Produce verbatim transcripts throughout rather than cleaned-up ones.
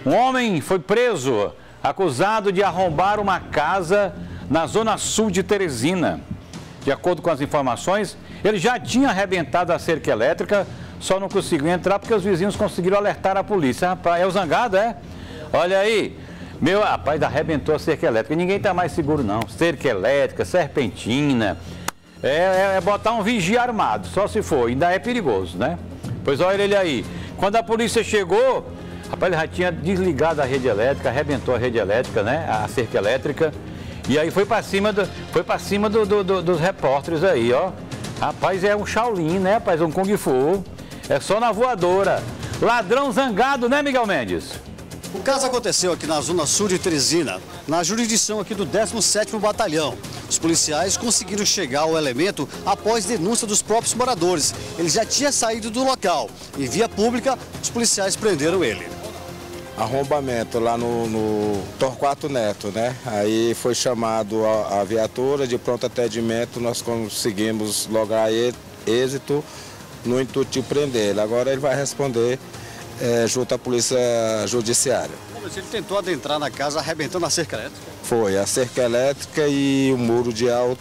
Um homem foi preso, acusado de arrombar uma casa na zona sul de Teresina. De acordo com as informações, ele já tinha arrebentado a cerca elétrica, só não conseguiu entrar porque os vizinhos conseguiram alertar a polícia. Rapaz, é o zangado, é? Olha aí, meu rapaz, arrebentou a cerca elétrica. Ninguém está mais seguro, não. Cerca elétrica, serpentina. É, é, é botar um vigia armado, só se for. Ainda é perigoso, né? Pois olha ele aí. Quando a polícia chegou, rapaz, ele já tinha desligado a rede elétrica, arrebentou a rede elétrica, né? A cerca elétrica. E aí foi para cima, do, foi pra cima do, do, do, dos repórteres aí, ó. Rapaz, é um Shaolin, né, rapaz? Um Kung Fu. É só na voadora. Ladrão zangado, né, Miguel Mendes? O caso aconteceu aqui na zona sul de Teresina, na jurisdição aqui do décimo sétimo Batalhão. Os policiais conseguiram chegar ao elemento após denúncia dos próprios moradores. Ele já tinha saído do local. Em via pública, os policiais prenderam ele. Arrombamento lá no, no Torquato Neto, né? Aí foi chamado a, a viatura de pronto atendimento, nós conseguimos lograr êxito no intuito de prender ele. Agora ele vai responder é, junto à polícia judiciária. Mas ele tentou adentrar na casa arrebentando a cerca elétrica? Foi, a cerca elétrica e o muro de alta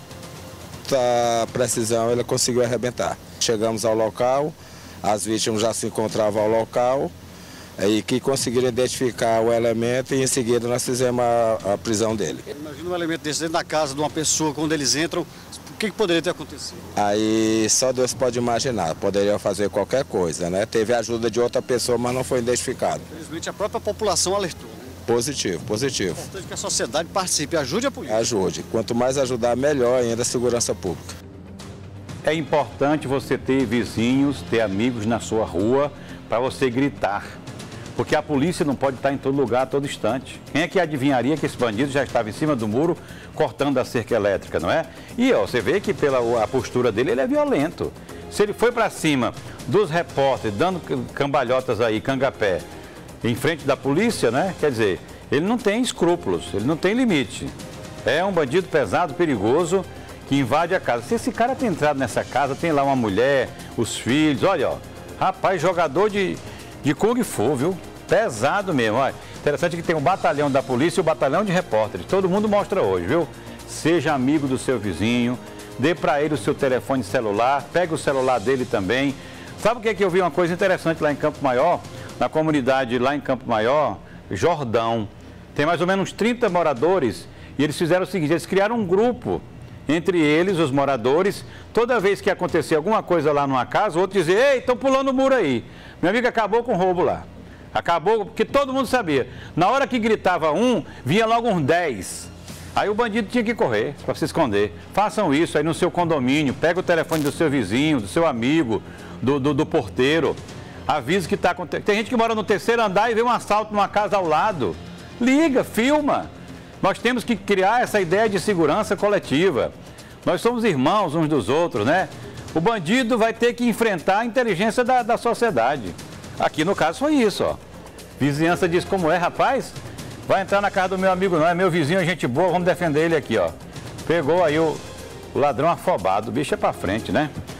precisão ele conseguiu arrebentar. Chegamos ao local, as vítimas já se encontravam ao local, e que conseguiram identificar o elemento e em seguida nós fizemos a, a prisão dele. Imagina um elemento desse dentro da casa de uma pessoa, quando eles entram, o que, que poderia ter acontecido? Aí só Deus pode imaginar, poderiam fazer qualquer coisa, né? Teve ajuda de outra pessoa, mas não foi identificado. Infelizmente a própria população alertou. Né? Positivo, positivo. É importante que a sociedade participe, ajude a polícia. Ajude, quanto mais ajudar, melhor ainda a segurança pública. É importante você ter vizinhos, ter amigos na sua rua, para você gritar. Porque a polícia não pode estar em todo lugar, a todo instante. Quem é que adivinharia que esse bandido já estava em cima do muro, cortando a cerca elétrica, não é? E ó, você vê que pela a postura dele, ele é violento. Se ele foi para cima dos repórteres, dando cambalhotas aí, cangapé, em frente da polícia, né? Quer dizer, ele não tem escrúpulos, ele não tem limite. É um bandido pesado, perigoso, que invade a casa. Se esse cara tem entrado nessa casa, tem lá uma mulher, os filhos, olha, ó, rapaz, jogador de, de Kung Fu, viu? Pesado mesmo, olha. Interessante que tem o batalhão da polícia e o batalhão de repórteres. Todo mundo mostra hoje, viu? Seja amigo do seu vizinho, dê para ele o seu telefone celular, pegue o celular dele também. Sabe o que é que eu vi uma coisa interessante lá em Campo Maior? Na comunidade lá em Campo Maior, Jordão. Tem mais ou menos trinta moradores e eles fizeram o seguinte, eles criaram um grupo. Entre eles, os moradores, toda vez que acontecia alguma coisa lá numa casa, o outro dizia, ei, estão pulando o muro aí. Meu amigo acabou com o roubo lá. Acabou, porque todo mundo sabia. Na hora que gritava um, vinha logo uns dez. Aí o bandido tinha que correr para se esconder. Façam isso aí no seu condomínio, pega o telefone do seu vizinho, do seu amigo, do, do, do porteiro. Avise que está acontecendo. Tem gente que mora no terceiro andar e vê um assalto numa casa ao lado. Liga, filma. Nós temos que criar essa ideia de segurança coletiva. Nós somos irmãos uns dos outros, né? O bandido vai ter que enfrentar a inteligência da, da sociedade. Aqui no caso foi isso, ó. Vizinhança diz como é, rapaz. Vai entrar na casa do meu amigo não, é meu vizinho, é gente boa, vamos defender ele aqui, ó. Pegou aí o, o ladrão afobado, o bicho é pra frente, né?